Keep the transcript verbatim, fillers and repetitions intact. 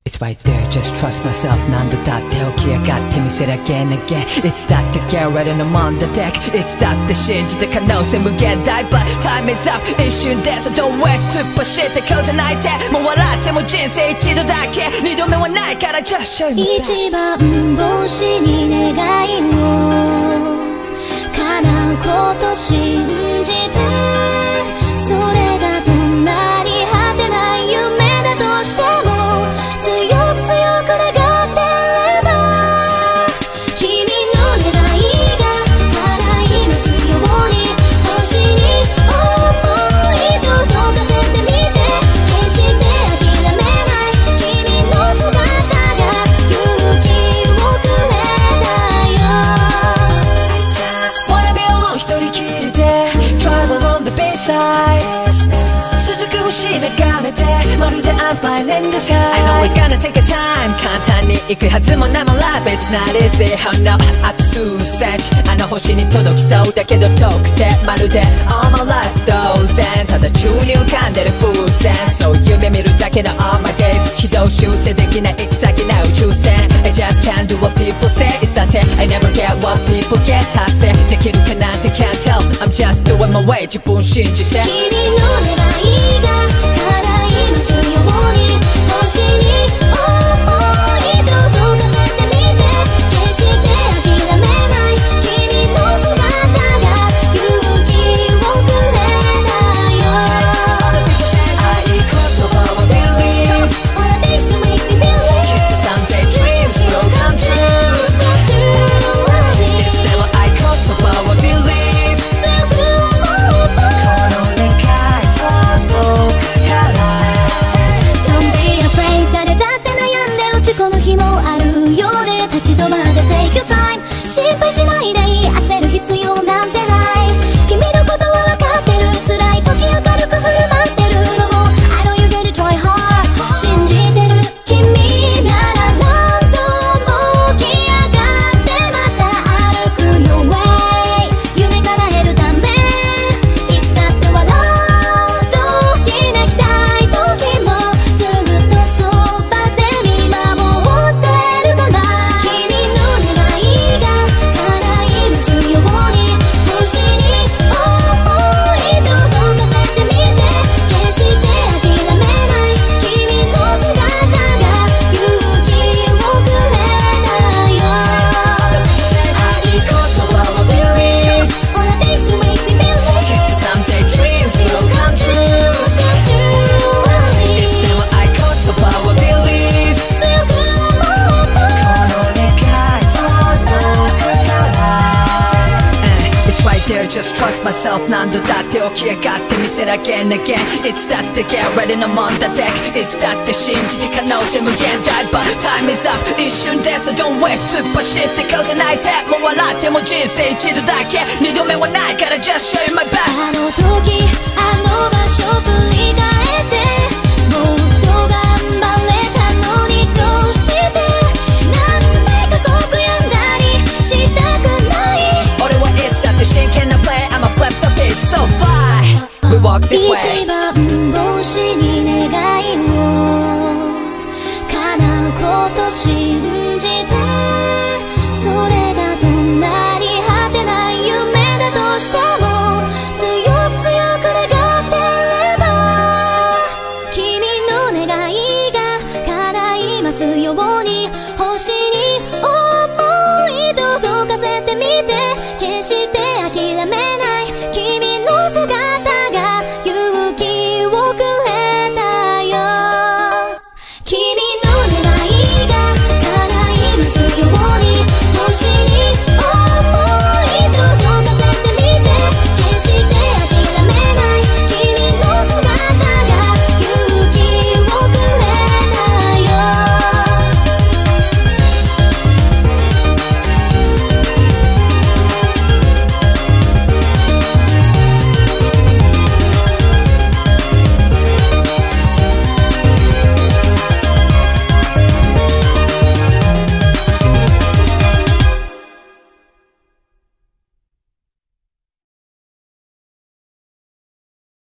It's right there, just trust myself 何度だって起き上がってみせる again again It's that to get right in the on the deck It's that って信じて可能性無限大 But time is up 一瞬で So don't waste 突っ走ってこずないてもう笑っても人生一度だけ二度目はないから Just show me 一番星に願いを叶うこと信じてそれがどんなに果てない夢だとしてもまるで I'm fine in the sky I know it's gonna take a time 簡単に行くはずもないもん Life it's not easy Oh no あと数センチあの星に届きそうだけど遠くてまるで All my life 当然ただ注入噛んでる風船そう夢見るだけの All my gaze 軌道修正できない行き先な宇宙船 I just can't do what people say It's that it I never get what people get 達成できるかなんて can't tell I'm just doing my way 自分信じて君の願いが叶いますように星に想い届かせてみて決して諦めない君の姿が勇気をくれないよ合言葉は Believe All the things you make me believe Someday dreams will come trueいつでも合言葉は Believe 強く思えばこの願い届くからこの日もあるようで立ち止まって Take your time 心配しないでいい焦る必要なんてない君のことは分かってる辛い時明るく振る舞ってるのも I know you gotta try hard 信じてる君なら何度も起き上がってまた歩く Your way 夢叶えるためいつだって笑う時泣きたい時もずっとそばで見守る Just trust myself 何度だって起き上がってみせる again again It's that to get ready I'm on the deck It's that って信じて可能性無限大 But time is up 一瞬で So don't waste 突っ走ってこずないてもう笑っても人生一度だけ二度目はないから Just show you my best あの時あの場所振り返ってもっと頑張れたのにどうしてなんで過酷やんだりしたくない俺は It's that って真剣な play I'ma flip the beat so fly We walk this way 一番星に願いを叶うこと信じてそれがどんなに果てない夢だとしても強く強く願ってれば君の願いが叶いますように星に想い届かせてみて決して諦め